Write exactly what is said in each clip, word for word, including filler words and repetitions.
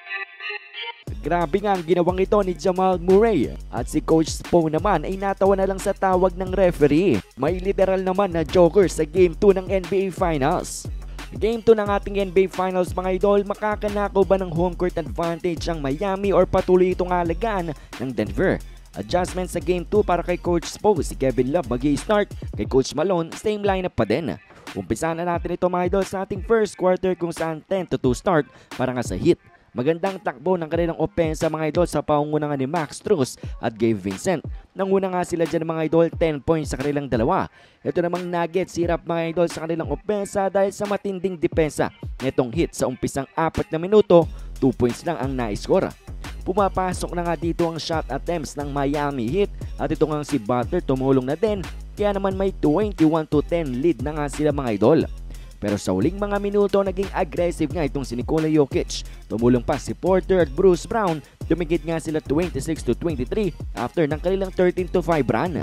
Grabe nga ang ginawang ito ni Jamal Murray at si Coach Spo naman ay natawa na lang sa tawag ng referee. May literal naman na joker sa Game two ng N B A Finals. Game two ng ating N B A Finals mga idol, makakanakaw ba ng home court advantage ang Miami or patuloy itong alagaan ng Denver? Adjustment sa Game two para kay Coach Spo, si Kevin Love mag-i-start, kay Coach Malone same lineup pa din. Umpisa na natin ito mga idol sa ating first quarter kung saan ten to two start para nga sa Heat. Magandang takbo ng kanilang opensa mga idol sa pangungunahan ni Max Strus at Gabe Vincent. Nanguna nga sila dyan mga idol, ten points sa kanilang dalawa. Ito namang Nuggets, hirap mga idol sa kanilang opensa dahil sa matinding depensa. Netong Heat sa umpisang apat na minuto, two points lang ang na-score. Pumapasok na nga dito ang shot attempts ng Miami Heat at ito nga si Butler tumulong na din. Kaya naman may twenty-one to ten lead na nga sila mga idol. Pero sa huling mga minuto, naging aggressive nga itong si Nikola Jokic. Tumulong pa si Porter at Bruce Brown. Dumigit nga sila twenty-six to twenty-three after ng kanilang thirteen to five run.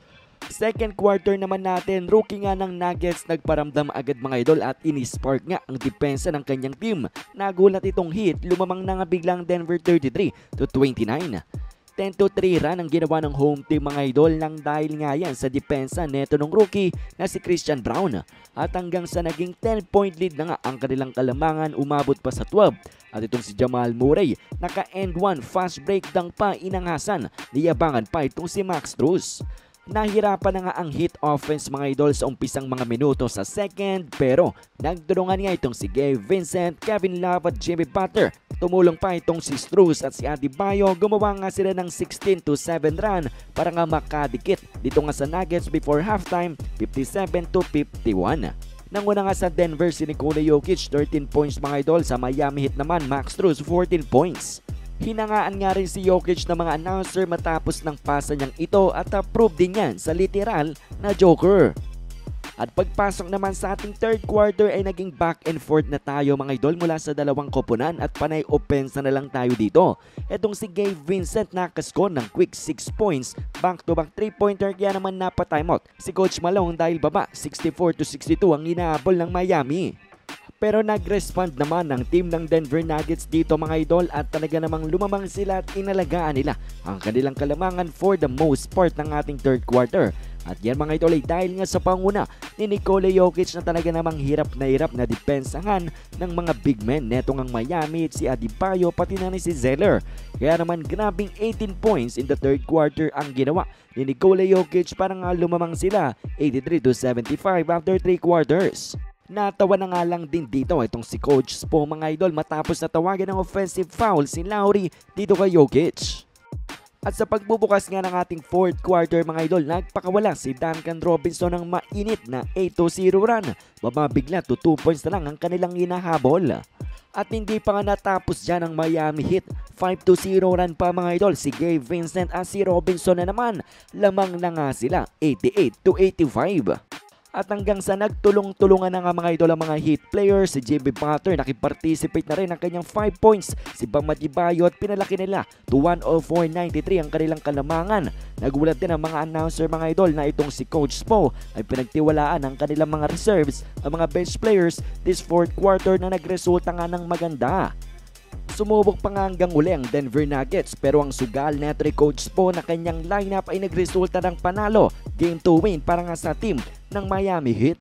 Second quarter naman natin, rookie nga ng Nuggets nagparamdam agad mga idol at ini-spark nga ang depensa ng kanyang team. Nagulat itong Heat, lumamang na nga biglang Denver thirty-three to twenty-nine. ten to three run ang ginawa ng home team mga idol nang dahil nga yan sa depensa neto ng rookie na si Christian Braun. At hanggang sa naging ten point lead na nga ang kanilang kalamangan, umabot pa sa twelve. At itong si Jamal Murray, naka-end one fast break dunk pa inangasan, niyabangan pa itong si Max Strus. Nahirapan na nga ang Heat offense mga idol sa umpisang mga minuto sa second, pero nagtulungan nga itong si Gabe Vincent, Kevin Love at Jimmy Butler. Tumulong pa itong si Strus at si Adebayo, gumawa nga sila ng sixteen to seven run para nga makadikit dito nga sa Nuggets before halftime, fifty-seven to fifty-one. Nanguna nga sa Denver si Nikola Jokic, thirteen points mga idol. Sa Miami Heat naman, Max Strus, fourteen points. Hinangaan nga rin si Jokic ng mga announcer matapos ng pasa niyang ito at approve din yan sa literal na joker. At pagpasok naman sa ating third quarter ay naging back and forth na tayo mga idol mula sa dalawang koponan at panay opensa na lang tayo dito. Etong si Gabe Vincent nakascore ng quick six points, back to back three pointer, kaya naman napa-timeout si Coach Malone dahil baba sixty-four to sixty-two ang inaabol ng Miami. Pero nag-respond naman ng team ng Denver Nuggets dito mga idol at talaga namang lumamang sila at inalagaan nila ang kanilang kalamangan for the most part ng ating third quarter. At yan mga idol ay dahil nga sa panguna ni Nikola Jokic na talaga namang hirap na hirap na depensahan ng mga big men netong ang Miami, si Adebayo pati na ni si Zeller. Kaya naman grabing eighteen points in the third quarter ang ginawa ni Nikola Jokic para nga lumamang sila eighty-three to seventy-five after three quarters. Natawa na nga lang din dito itong si Coach Spo mga idol matapos na tawagan ng offensive foul si Lowry dito kay Jokic. At sa pagbubukas nga ng ating fourth quarter mga idol, nagpakawala si Duncan Robinson ng mainit na eight to zero run. Bababigla to two points na lang ang kanilang hinahabol. At hindi pa nga natapos dyan ang Miami Heat, five to zero run pa mga idol. Si Gabe Vincent at si Robinson na naman, lamang na nga sila eighty-eight to eighty-five. At hanggang sa nagtulong-tulungan na nga mga idol ang mga Heat players, si Jimmy Butler nakiparticipate na rin ng kanyang five points. Si Bam Adebayo at pinalaki nila to one oh four ninety-three ang kanilang kalamangan. Nagulat din ang mga announcer mga idol na itong si Coach Spo ay pinagtiwalaan ng kanilang mga reserves, ang mga bench players this fourth quarter na nagresulta nga ng maganda. Sumubok pa nga hanggang uli ang Denver Nuggets pero ang sugal neto ni Coach Spo na kanyang lineup ay nagresulta ng panalo, game two win para nga sa team ng Miami Heat.